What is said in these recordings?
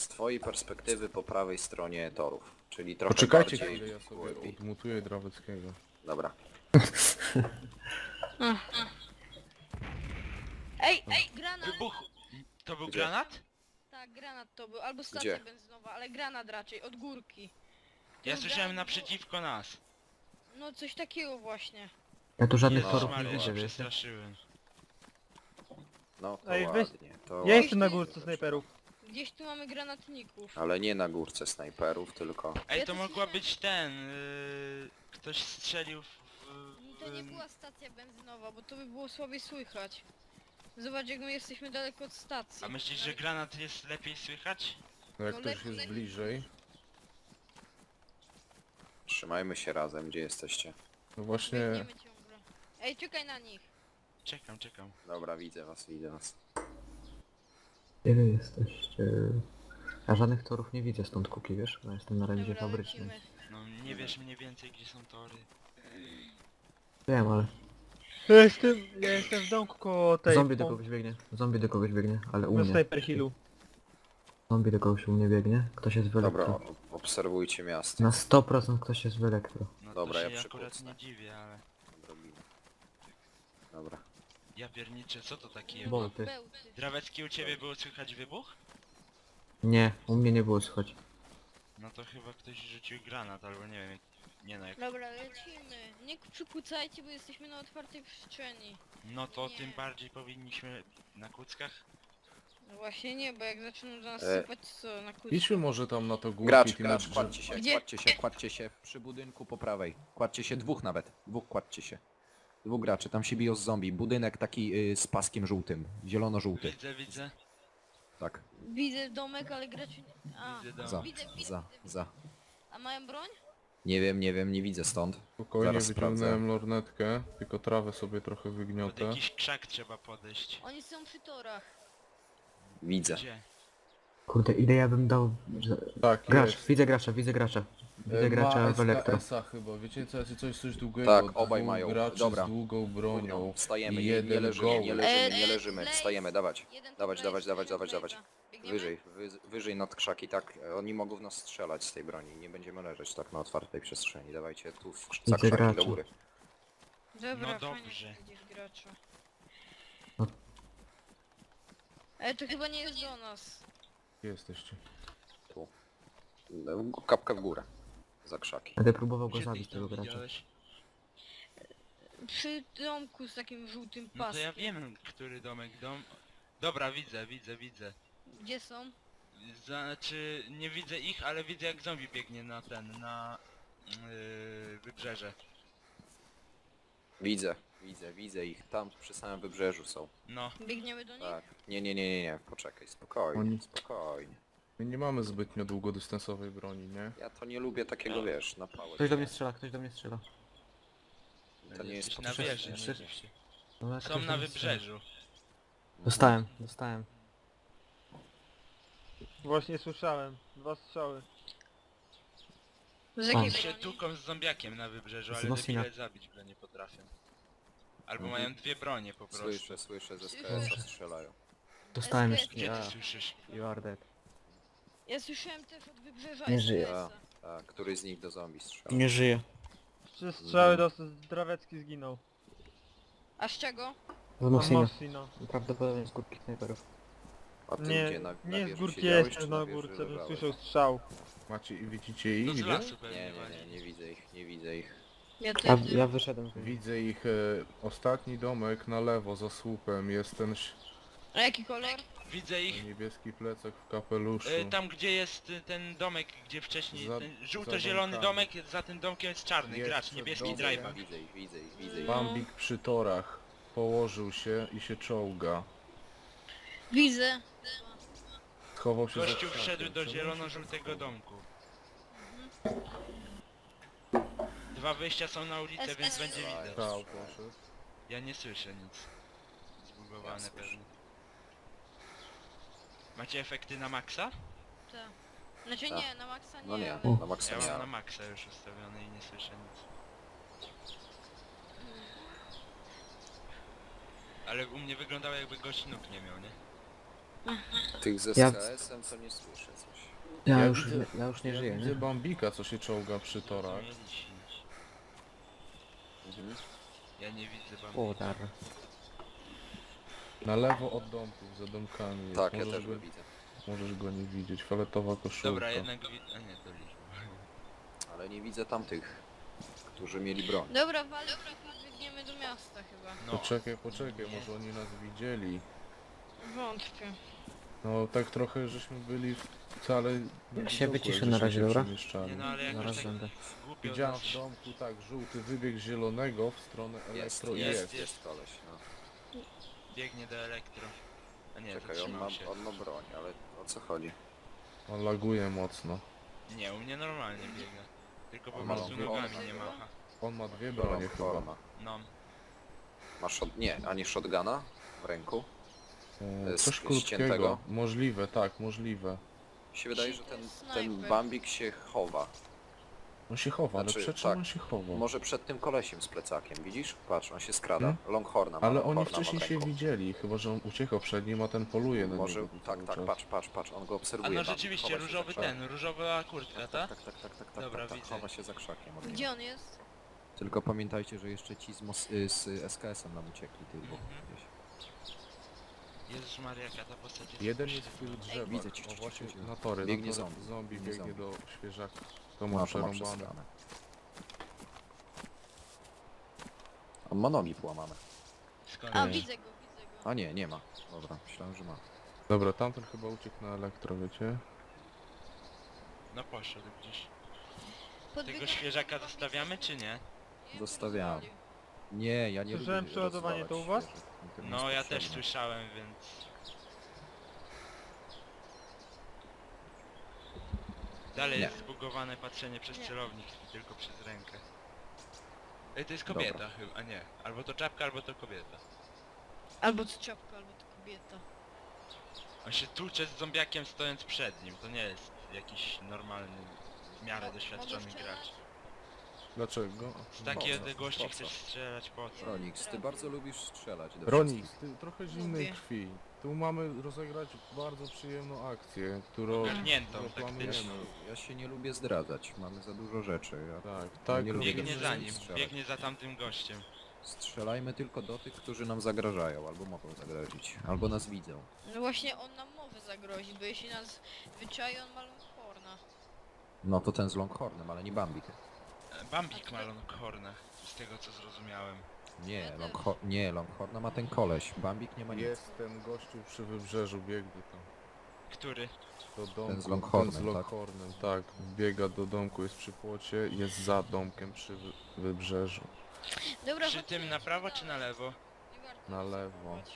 z twojej perspektywy po prawej stronie torów, czyli trochę Poczekajcie bardziej chwilę, ja sobie głębiej. odmutuję Draweckiego. Dobra. Ej, granat! Wybuch! To był Gdzie? granat? Tak, granat to był, albo stacja Gdzie? benzynowa, ale granat raczej, od górki. Ja Był słyszałem granat, naprzeciwko nas. No coś takiego właśnie. Ja tu żadnych Jezus torów nie Maria, widzę, się wiesz? przestraszyłem. No to Ej, weź- ładnie. To Ja jestem na górce snajperów. Gdzieś tu mamy granatników. Ale nie na górce snajperów, tylko... Ej, Ja to to mogła słyszałem. być ten... ktoś strzelił w... To nie była stacja benzynowa, bo to by było słabiej słychać. Zobacz jak my jesteśmy daleko od stacji. A myślisz, że granat jest lepiej słychać? No jak No ktoś lepiej. jest bliżej, Trzymajmy się razem, gdzie jesteście. no właśnie... Biegniemy ciągle. Ej, czekaj na nich. Czekam, czekam. Dobra, widzę was, widzę was. Gdzie wy jesteście? Ja żadnych torów nie widzę stąd Kuki, wiesz? Ja jestem na rendzie Dobra, fabrycznej. lecimy. No nie wiesz mniej więcej gdzie są tory. Wiem, ale... Ja jestem w domku koło tej... Zombie do kogoś biegnie. Zombie do kogoś biegnie, ale u Na mnie. Sniper Hillu. Zombie do kogoś u mnie biegnie. Ktoś jest w Dobra, elektro. obserwujcie miasto. Na 100% ktoś jest w elektro. No Dobra, to ja się akurat przykucnę. nie dziwię, ale... Robimy. Dobra. Ja pierniczę, co to takiego? Bolty. Bełty. Drawecki, u ciebie było słychać wybuch? Nie, u mnie nie było słychać. No to chyba ktoś rzucił granat, albo nie wiem, nie no jak... Dobra, lecimy. Nie przykucajcie, bo jesteśmy na otwartej przestrzeni. No to Nie. tym bardziej powinniśmy na kuckach. No właśnie nie, bo jak zaczną do nas E. sypać, co na kucku. Idźmy może tam na to górki Gracz, tymi gracz, drzew- kładźcie się, Gdzie? kładźcie się, kładźcie się przy budynku po prawej. Kładźcie się, dwóch nawet. Dwóch kładźcie się. Dwóch graczy, tam się biją z zombie. Budynek taki z paskiem żółtym. Zielono-żółty. Widzę, widzę. Tak. Widzę domek, ale graczy nie... A, Widzę dom. Za, widzę, widzę, za, widzę. za. A mają broń? Nie wiem, nie widzę stąd. Spokojnie Zaraz wyciągnąłem lornetkę, tylko trawę sobie trochę Pod wygniotę. jakiś krzak trzeba podejść. Oni są przy torach. Widzę. Gdzie? Kurde, ile ja bym dał... Tak, Gracz, jest. widzę gracza, widzę gracza. Widzę gracza w elektro. SKS-a chyba, wiecie co, coś długiego. Tak, obaj Dwóch mają. graczy Dobra. z długą bronią. Wstajemy, i nie jeden leżymy, goły. nie leżymy, nie Ej, leżymy. Blaze. Wstajemy, dawać. Jeden Dawać, to dawać, Blaze, dawać, dawać, jeden dawać. Blaze'a. Biegniemy? Wyżej, wyżej nad krzaki, tak. Oni mogą w nas strzelać z tej broni. Nie będziemy leżeć tak na otwartej przestrzeni. Dawajcie tu za Widzę krzaki gracza. do góry. Dobra, No fajnie, dobrze. że widzisz gracza. No. Ale to chyba nie jest do nas. Gdzie jesteście? Tu. Kapka w górę. Za krzaki. Będę próbował go Gdzie ty zabić ich tam tego gracza. widziałeś? Przy domku z takim żółtym No to paskiem. ja wiem, który domek dom... Dobra, widzę. Gdzie są? Znaczy, nie widzę ich, ale widzę jak zombie biegnie na na wybrzeże. Widzę ich. Tam przy samym wybrzeżu są. No, Biegniemy do nich? Tak. Nie. Poczekaj, spokojnie, Oni- spokojnie. My nie mamy zbytnio długodystansowej broni, nie? Ja to nie lubię takiego, wiesz, na pałę. Ktoś do mnie strzela, ktoś do mnie strzela. To nie jest jesteś na potrzebne. wieży. Trzy- nie wiesz. No, Są ktoś na do mnie strzela. wybrzeżu. Dostałem. Właśnie słyszałem. 2 strzały. Z jakiej Się broni? tuką z zombiakiem na wybrzeżu, Z ale Mosina. debile zabić go nie potrafią. Albo Mhm. mają dwie bronie po prostu. Słyszę, ze SKS-a strzelają. Dostałem SKS. jeszcze. Gdzie Ja, ty słyszysz? you are dead. Ja słyszałem też od wybrzeża Nie żyje. SKS-a. Tak, któryś z nich do zombie strzela. Nie żyje. 3 strzały do Drawecki zginął. A z czego? Z Na Mosina. Mossino. Prawdopodobnie z górki snajperów. A ty Nie, gdzie, na nie z wieży górki siedziałeś, jestem czy na wieży górce, bym leżałeś? słyszał strzał. Macie i widzicie ich, No z gdzie? lasu pewnie Nie bardziej. nie widzę ich. Ja Ja, też. ja wyszedłem. Widzę ich, ostatni domek na lewo za słupem, jest ten A jaki kolor? Widzę ich. niebieski plecak w kapeluszu. Tam gdzie jest ten domek, gdzie wcześniej, Za- ten za żółto-zielony domkami. domek, za tym domkiem jest czarny Jest gracz, przed niebieski domem. driver. Widzę ich. Bambik przy torach położył się i się czołga. Widzę. Schował się Gościu za wszedł krzakiem. do Czemu zielono-żółtego domku. Dwa wyjścia są na ulicę, więc będzie widać. Stał, poszedł. Ja nie słyszę nic. Zbugowane Ja słyszę. pewnie. Macie efekty na maksa? Tak. Znaczy Tak. nie, na maksa nie. No nie, ale- na maksa Ja mam na nie. maksa już ustawione i nie słyszę nic. Ale u mnie wyglądało jakby gość nóg nie miał, nie? Tych ze Ja- SKS-em co nie słyszę coś. Ja widzę- już nie żyję, Widzę nie? Bambika, co się czołga przy torach. Mhm. Ja nie widzę O, bambika. dar. Na lewo od domków, za domkami jest. Tak, ja możesz też go, go widzę. możesz go nie widzieć. Fioletowa koszulka. Dobra, jednego a nie, to liczba. Ale nie widzę tamtych, którzy mieli broń. Dobra, biegniemy do miasta chyba. No, Poczekaj, nie. może oni nas widzieli. Wątpię. No tak trochę żeśmy byli wcale... Ja na się widoku, wyciszę żeśmy na razie, się dobra? przemieszczali. Nie no, ale jakoś Zaraz tak będę. głupio Widziałem nas... w domku, tak, żółty wybieg zielonego w stronę elektro. Jest koleś, no. biegnie do elektro. A nie, Czekaj, zatrzymał się. on ma broń, ale o co chodzi? On laguje mocno. Nie, u mnie normalnie biega. Tylko po On ma prostu longhorna nogami nie chyba. macha. On ma dwie bronie chyba. Longhorna. No. Ma nie, ani shotguna w ręku. Coś ściętego. krótkiego. Możliwe, tak, możliwe. Mi się wydaje, że ten Snajper. Bambik się chowa. On się chowa, Znaczy, ale przed czym tak. on się chowa? Może przed tym kolesiem z plecakiem, widzisz? Patrz, on się skrada. Hmm? Longhorna ma, Ale Longhorna oni ma wcześniej w się ręku. widzieli, chyba że on uciekał przed nim, a ten poluje na Może, niego. tak, cały tak, czas. patrz, on go A obserwuje. no Bambik rzeczywiście, chowa się różowy za krzakiem. ten, różowa kurtka, ta? Tak, Dobra, tak, widzę. chowa się za krzakiem. od niego. Gdzie on jest? Tylko pamiętajcie, że jeszcze ci z SKS-em nam uciekli, tych dwóch. gdzieś. Jezus Maria, jaka ta postać jest... Jeden jest w tych drzewach. widzę cię, O, właśnie cię. na tory. Biegnie na tory. zombie. Zombie Biegnie biegnie zombie. do świeżaka. To No, ma to ma przerąbane. przesrane. On ma nogi połamane. Skąd A, wiesz? widzę go. A nie, nie ma. Dobra, myślałem, że ma. Dobra, tamten chyba uciekł na elektro, wiecie? No poszedł gdzieś. Podbiegam Tego do świeżaka Bambika. zostawiamy czy nie? Nie, Zostawiałem. rozwalił. Nie, ja nie Słyszałem lubię przeładowanie, to u was? rozwalać świeżych. Mi to nie No jest ja też potrzebne. słyszałem, więc... Dalej Nie. jest zbugowane patrzenie przez Nie. celownik, tylko przez rękę. Ej, to jest kobieta Dobra. chyba, a nie. Albo to czapka, albo to kobieta. Albo to ciapka, albo to kobieta. On się tłucze z zombiakiem stojąc przed nim, to nie jest jakiś normalny, w miarę doświadczony Mogę gracz. strzelać? Dlaczego? Z takiej Po co? odległości Po co? chcesz strzelać po co? Ronix, ty bardzo lubisz strzelać do Ronix, wszystkich. ty trochę zimnej Lubię. krwi. Tu mamy rozegrać bardzo przyjemną akcję, którą Ogarniętą którą taktycznie. planujemy. Ja się nie lubię zdradzać, mamy za dużo rzeczy. Tak, nie lubię Biegnie Lubię za nim, strzelać. biegnie za tamtym gościem. Strzelajmy tylko do tych, którzy nam zagrażają, albo mogą zagrozić, albo nas widzą. No właśnie on nam może zagrozić, bo jeśli nas wyczai, on ma Longhorna. No to ten z Longhornem, ale nie Bambik. Bambik ma Longhorna, z tego co zrozumiałem. Nie, Longhorna ma ten koleś, Bambik nie ma nic. Jest ten gościu przy wybrzeżu, biegnie tam. Który? Do domku. z Longhornem, ten z Longhornem, tak. Biega do domku, jest przy płocie, jest za domkiem przy wybrzeżu. Dobra, Przy chodźcie tym na prawo czy na lewo? Nie warto Na lewo. ryzykować.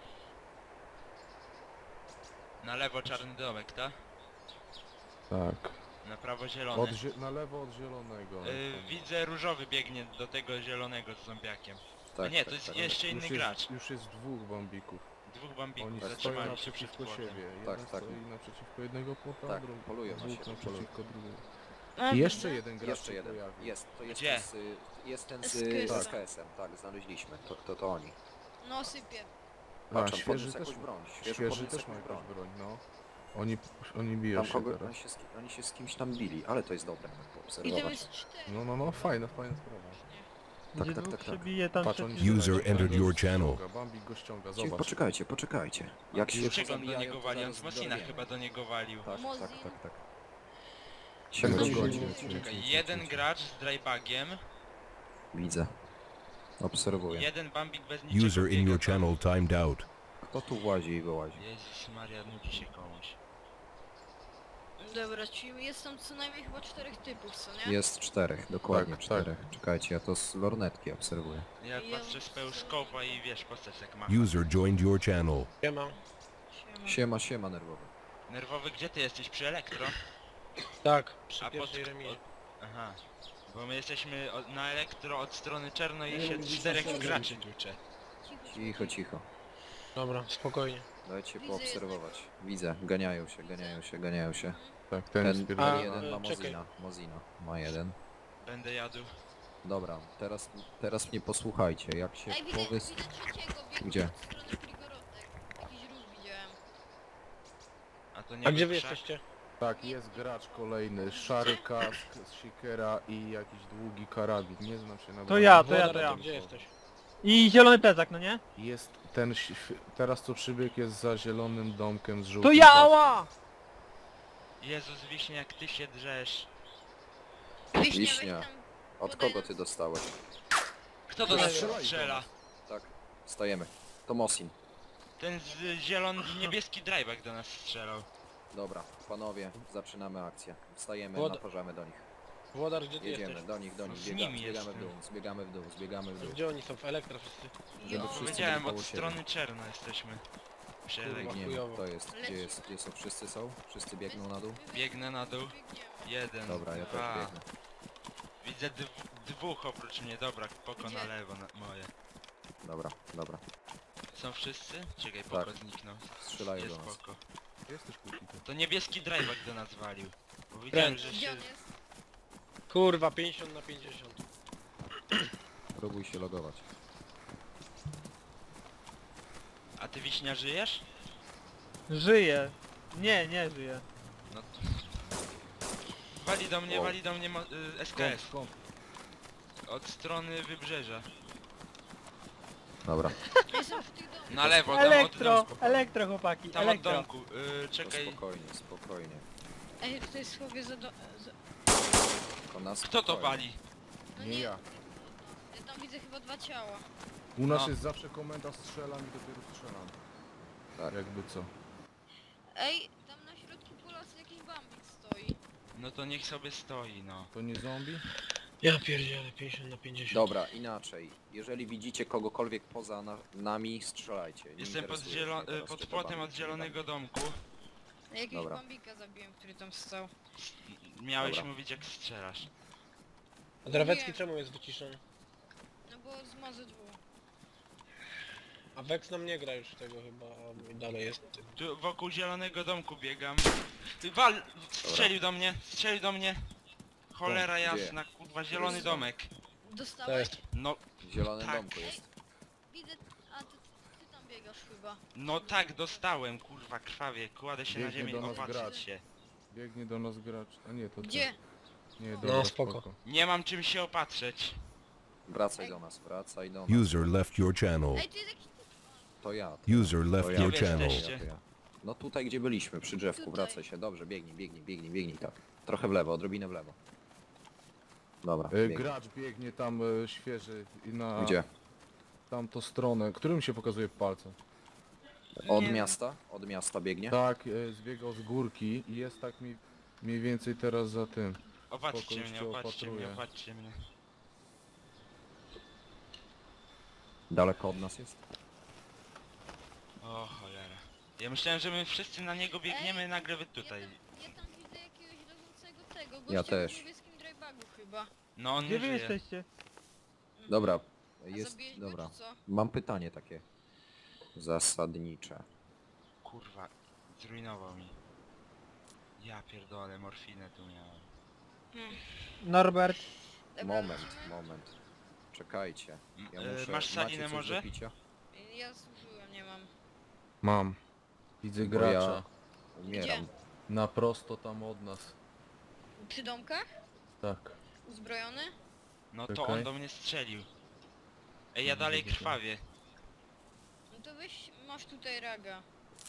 Na lewo czarny domek, tak? Tak. Na prawo zielony. Na lewo od zielonego. Widzę różowy biegnie do tego zielonego z zombiakiem. Tak, A nie, to jest jeszcze inny gracz. Już jest dwóch bambików. Dwóch bambików Oni stoją zatrzymali się przed naprzeciwko płotem. siebie. Tak, Jeden tak. stoi naprzeciwko jednego płota, Tak, drugi polują na dwóch siebie, naprzeciwko drugiego. A, I jeszcze widzę. jeden gracz Jeszcze się jeden, pojawił. jest, to jest Gdzie? jest ten z SKS. SKS-em, tak, znaleźliśmy, to oni. No sypie. Patrz, A, on świeży podniósł też, jakąś broń, świeży podniósł też ma jakąś jakąś broń, no. Oni biją Tam się kogo, teraz. oni się z kimś tam bili, ale to jest dobre, tak I tam poobserwować. jest 4. No, fajna sprawa. Tak, Gdzie tak, dwóch tak, się tak. bije, tam Patrz, oni trzeci. User entered your channel. Bambik go ściąga, zobacz. Poczekajcie. Jak się Z czego on do zabijają, niego to wali? On zaraz z Mosina dowiemy. chyba do niego walił. Tak. Mozin. Się No, zgodzi. Czekaj, jeden gracz z drybagiem, Widzę. Obserwuję. jeden bambik bez niczego User in biega your tam. channel timed out. Kto tu łazi i wyłazi? Jezus Maria, nudzi się komuś. Dobra, czyli jest tam co najmniej chyba 4 typów, co nie? Jest 4, dokładnie Tak, 4. Czekajcie, ja to z lornetki obserwuję. Ja Ja patrzę z pełskopa i wiesz, postać jak ma. User joined your channel. Siema. Siema nerwowy. Nerwowy, gdzie ty jesteś? Przy elektro? Tak, przy A pierwszej pod... remizie. Aha. Bo my jesteśmy na elektro od strony czerno i się 4 graczy tłucze. Cicho. Dobra, spokojnie. Dajcie Widzę poobserwować. Widzę, ganiają się. Tak, ten Ten spierdala. jeden ma czekaj. Mozina. Ma jeden. Będę jadł. Dobra, teraz mnie posłuchajcie, jak się Ej, widzę powys... trzeciego, biegnie Gdzie? od strony Frigorotek. Jakiś ruch widziałem. To nie A gdzie był wy krzak? jesteście? Tak, jest gracz kolejny, szary kask, siekera i jakiś długi karabin. Nie znam się na To broni. ja, Włodar, gdzie jesteś? I zielony plecak, no nie? Jest ten, teraz co przybiegł jest za zielonym domkiem z To żółtym ja, paskiem. ała! Jezus Wiśnie, jak ty się drzesz. Wiśnia. weź tam Od podaj kogo nam- ty dostałeś? Kto do nas Strzelaj do strzela? nas. Tak, stajemy. To Mosin. Ten zielony, niebieski driveback do nas strzelał. Dobra, panowie, zaczynamy akcję. Wstajemy, Wod- naparzamy do nich. Włodar, gdzie ty Jedziemy, jesteś? do nich, Z zbiegamy, nimi zbiegamy w jestem. dół, zbiegamy w dół, zbiegamy w dół. Gdzie oni są? W Elektra wszyscy? Żeby Jo, wszyscy Powiedziałem, byli od koło siebie. strony czerno jesteśmy. Przy Kurwa. Elektryku. Nie chujowo. to jest, gdzie są, wszyscy są? Wszyscy biegną na dół? Biegnę na dół. Jeden, Dobra, ja też dwa. biegnę. Widzę dwóch oprócz mnie, dobra, poko na Gdzie? lewo moje. Dobra, dobra. Są wszyscy? Czekaj, poko Tak. zniknął. Strzelają Jest do nas. poko. Jesteś kuki. To niebieski driveback do nas walił. Bo widziałem, że Gdzie się... on jest? Kurwa, 50 na 50. Próbuj się logować. A ty Wiśnia żyjesz? Żyję. Nie, nie żyję. No to... Wali do mnie SKS. Skąd? Od strony wybrzeża. Dobra, Nie są w tych domach. Na lewo, tam od Elektro, domku. elektro chłopaki, Tam od elektro. domku. to Czekaj. spokojnie, spokojnie. Ej, tutaj jest chłopie za... Tylko nas Kto to spokojnie. wali? No Nie ja. Ja tam widzę chyba 2 ciała. U nas No. jest zawsze komenda strzelam i dopiero strzelam. Tak. Jakby co. Ej, tam na środku pola jakiś bambik stoi. No to niech sobie stoi, no. To nie zombie? Ja pierdzielę, 50 na 50. Dobra, inaczej. Jeżeli widzicie kogokolwiek poza nami, strzelajcie. Nie Jestem pod, interesuje mnie teraz, pod czy to płotem bambik, od czy zielonego domku. Jakiegoś Dobra. bambika zabiłem, który tam stał. Miałeś Dobra. mówić jak strzelasz. A Drawecki Nie. czemu jest wyciszony? No bo z Mazy 2. A Vex nam nie gra już tego chyba, a dalej jest. Tu wokół zielonego domku biegam. Ty wal! Strzelił do mnie! Strzelił do mnie! Cholera Gdzie? jasna, kurwa, zielony jest domek. To Dostałeś? jest. No, W zielonym Tak. domku jest. Widzę... A ty tam biegasz chyba. no tak, dostałem, kurwa, krwawie. Kładę się na Biegnie ziemię do i nas opatrzyć gracz. się. Biegnie do nas gracz. A nie, to ty. Gdzie? Nie, No, dobra, spoko. Nie mam czym się opatrzeć. Wracaj do nas, wracaj do nas. User left your channel. Ej, tu jest jakiś... To ja. User left To your Gdzie channel. jesteście? To ja. No tutaj gdzie byliśmy, przy drzewku, Tutaj. wracaj się. Dobrze, biegnij, tak. Trochę w lewo, odrobinę w lewo. Dobra, biegnij. Gracz biegnie tam świeży i na Gdzie? tamtą stronę. Którym się pokazuje palcem? Od Nie. miasta? Od miasta biegnie? Tak, zbiegał z górki i jest tak mniej więcej teraz za tym. Opatrzcie Spoko, już mnie, cię opatrzcie mnie, opatruję. opatrzcie mnie. Daleko od nas jest? O cholera. Ja myślałem, że my wszyscy na niego biegniemy, nagle wy tutaj. Ja tam widzę jakiegoś leżącego tego, gościa Ja też. w niebieskim drybagu chyba. No on Gdzie nie wy żyje. jesteście? Dobra, A jest... zabiłeś go, Dobra. czy co? Mam pytanie takie. Zasadnicze. Kurwa, zrujnował mi. Ja pierdolę, morfinę tu miałem. Norbert. Dobra, Moment, lecimy? moment. Czekajcie. Ja Masz muszę... salinę macie coś może? do picia? Ja służyłem, nie mam. Mam. Widzę Bo gracza. ja umieram. Na prosto tam od nas. Przy domkach? Tak. Uzbrojony? No to Czekaj. on do mnie strzelił. Ej, ja dalej Widzę, że- krwawię. No to weź, masz tutaj raga.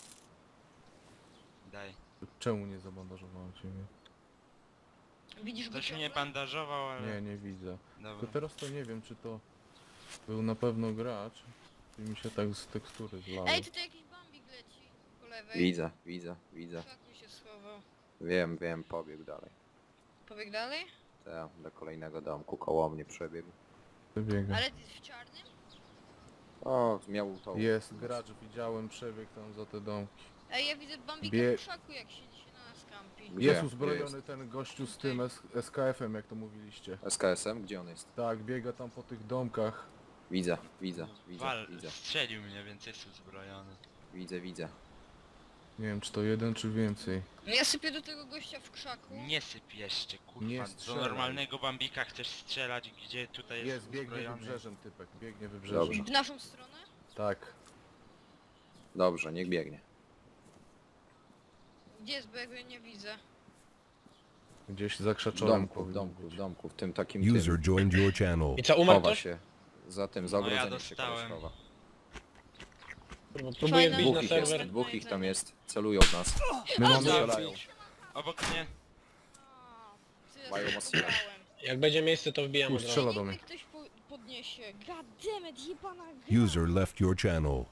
Daj. Czemu nie zabandażowałem ciebie? Widzisz go Ktoś mnie ciągle? bandażował, ale... Nie widzę. Dobra. To teraz to nie wiem, czy to był na pewno gracz. Czy mi się tak z tekstury zlało. Ej, tutaj jakiś bambik leci. Po lewej. Widzę. W szaku się schował. Wiem, pobiegł dalej. Pobieg dalej? Ja, do kolejnego domku, koło mnie przebiegł. Wybiega. Ale ty w czarnym? O, miał to... Jest gracz, widziałem przebieg tam za te domki. Ej, ja widzę bambika Bie- w krzaku, jak siedzi się na nas kampi. Gdzie? Jest Gdzie uzbrojony ten gościu z tym SKF-em, jak to mówiliście. SKS-em? Gdzie on jest? Tak, biega tam po tych domkach. Widzę. Wal, strzelił mnie, więc jest uzbrojony. Widzę. Nie wiem, czy to jeden, czy więcej. No ja sypię do tego gościa w krzaku. Nie syp jeszcze, kurwa. Nie Do strzelaj. normalnego bambika chcesz strzelać, gdzie tutaj jest, Jest, biegnie uzbrojony. wybrzeżem typek, biegnie wybrzeżem. Dobrze. W naszą stronę? Tak. Dobrze, niech biegnie. Gdzie jest, bo ja go nie widzę. Gdzieś za W krzaczorem domku, w powinien domku, być. w domku, w tym takim User joined your channel. I co, umarł chowa ktoś? się. Za tym, za No ja ogrodzeniem się koleś dostałem. chowa. Kurwa, próbuję Fajne. wbić na Dwóch ich jest, serwer. dwóch ich tam jest. Celują w nas. My mamy Strzelają. Obok mnie. Co ja Mają strzelałem? Jak będzie miejsce, to wbijam Chuj, od razu. strzela do mnie. Niech ktoś podniesie. Goddammit, jebana gra. User left your channel.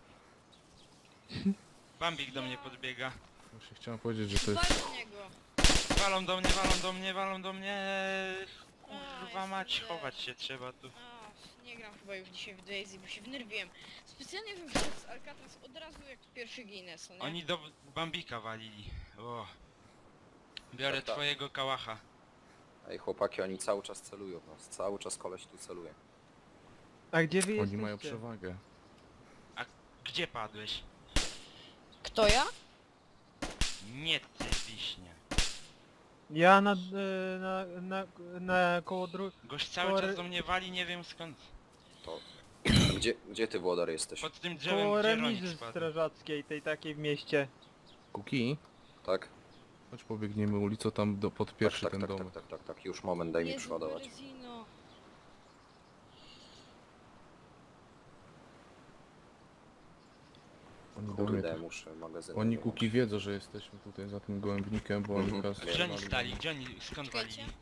Bambik do mnie podbiega. Właśnie chciałem powiedzieć, że to jest... Walcz w niego. Walą do mnie, walą do mnie, walą do mnie. Kurwa jestem mać, dead. chować się trzeba tu. Nie gram chyba już dzisiaj w Daisy, bo się wnerwiłem. Specjalnie bym wszedł z Alcatraz od razu jak pierwszy Guinness, no nie? Oni do Bambika walili. O. Biorę Tak, tak. twojego kałacha. Ej chłopaki, oni cały czas celują w nas. Cały czas koleś tu celuje. A gdzie wy Oni jesteście? mają przewagę. Gdzie padłeś? Kto ja? Nie ty, wiśnie. Ja na koło Gość cały Kory- czas do mnie wali, nie wiem skąd. To... Gdzie ty Włodar jesteś? Pod tym drzewem, koło gdzie Ronik remizy spadł. strażackiej, tej takiej w mieście. Kuki, Tak? chodź pobiegniemy ulicą tam pod pierwszy tak, ten tak, dom. tak, tak, tak, tak, już moment, daj mi Jezu, przeładować. Berezino. Oni do mnie Kurde, tu- muszę magazyn. Oni Kuki wiedzą, że jesteśmy tutaj za tym gołębnikiem, bo oni Mhm. teraz... Gdzie oni stali? Gdzie oni, skąd Czekajcie. walili?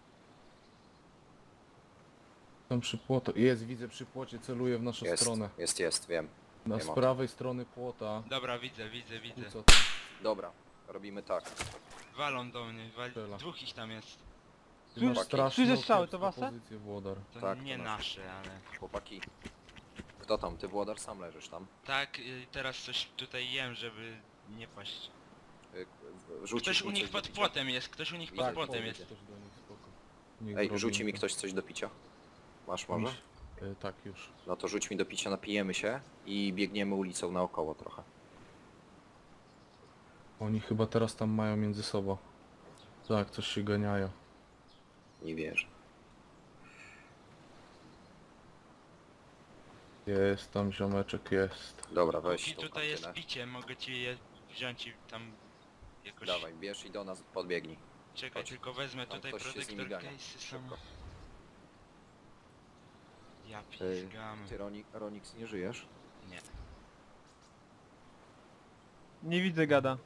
Tam przy płocie. Jest, widzę przy płocie, celuje w naszą Jest, stronę. jest, wiem. Na nie ma. z prawej strony płota. Dobra, widzę, widzę, widzę. Kłóca. Dobra, robimy tak. Walą do mnie, Strzela. dwóch ich tam jest. Ty masz Chłopaki. straszną Słyszę strzały, to kiepską wasze? pozycję, Włodar. To Tak, nie to nasze, ale... Chłopaki. Kto tam? Ty Włodar sam leżysz tam? Tak, teraz coś tutaj jem, żeby nie paść. Rzucisz Ktoś u mi nich coś do pod picia? płotem jest, ktoś u nich pod Tak, płotem powiedz jest. coś do nich, spoko. Niech Ej, zrobi rzuci mi to. ktoś coś do picia? Masz może? Tak, już. No to rzuć mi do picia, napijemy się i biegniemy ulicą naokoło trochę. Oni chyba teraz tam mają między sobą. Tak, coś się ganiają. Nie wierzę. Jest, tam ziomeczek jest. Dobra, weź Póki tą tutaj jest kantynę. picie, mogę ci je wziąć i tam jakoś... Dawaj, bierz i do nas podbiegnij. Czekaj, chodź. tylko wezmę Tam tutaj ktoś się z nimi protektor gania. case'y są... Szybko. Ja Ej, pizgam. Ty Ronix nie żyjesz? Nie. Nie widzę gada.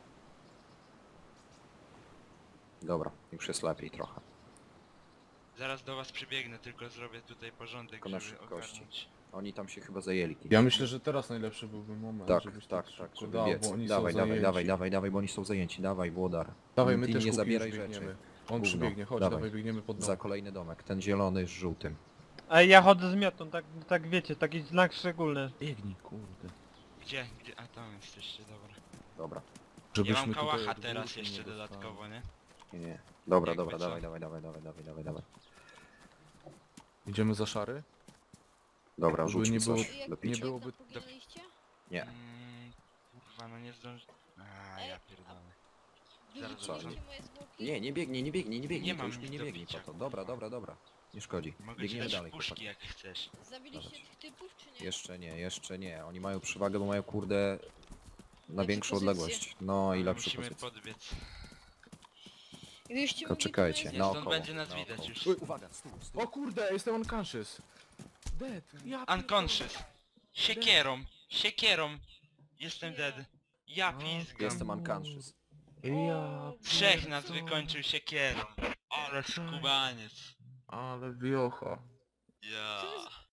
Dobra, już jest lepiej trochę. Zaraz do was przybiegnę, tylko zrobię tutaj porządek, Tylko na żeby szybkości. ogarnąć. Oni tam się chyba zajęli. Ja myślę, że teraz najlepszy byłby moment, Tak, żebyś tak, szybko tak, żeby dał, biec. bo oni Dawaj, są dawaj, zajęci. dawaj, dawaj, dawaj, bo oni są zajęci. Dawaj, Włodar. Dawaj, my Ty też nie Kuki zabieraj już biegniemy. rzeczy. On Gówno. przybiegnie, chodź, Dawaj. dawaj, biegniemy pod dom. Za kolejny domek. Ten zielony z żółtym. A ja chodzę z miotą, tak wiecie, taki znak szczególny. Biegnij, kurde. Gdzie? Gdzie? A tam jesteście, dobra. Dobra. Ja mam tutaj kałacha od teraz góry jeszcze nie dostali. dodatkowo, nie? Nie. Dobra, Jakby dobra, co? dawaj, dawaj, dawaj, dawaj, dawaj, dawaj, dawaj. Idziemy za szary? Dobra, Żeby rzuć nie mi było- coś Jak, do picia. byłoby- Jak poginęliście? Nie. Kurwa, no nie zdąży... A, ja pierdolę. Zaraz Co? Wyrzuciliście moje zwłoki? Nie, nie biegnij, nie biegnij, nie biegnij. Nie to mam już mi nic nie do biegnij picia, po to. kurwa. Dobra, dobra, dobra. Nie szkodzi. Mogę ci Biegniemy dać dalej, puszki chłopaki. jak chcesz. Zabiliście Dawać. tych typów, czy nie? Jeszcze nie. Oni mają przewagę, bo mają kurde... Na Lepsze większą pozycje. odległość. No i Ale lepsze musimy pozycje. podbiec. Gdybyście Tylko mogli, to czekajcie, jest- naokoło. Stąd będzie nas naokoło. widać już. Uj, uwaga, stół, stół. O kurde, jestem unconscious. Dead. Ja Unconscious. Siekierą. Jestem dead. Ja No, pizgam. Jestem unconscious. Ja... Trzech nas wykończył siekierą. Ale skubaniec. Ale wiocha. Ja. Co wy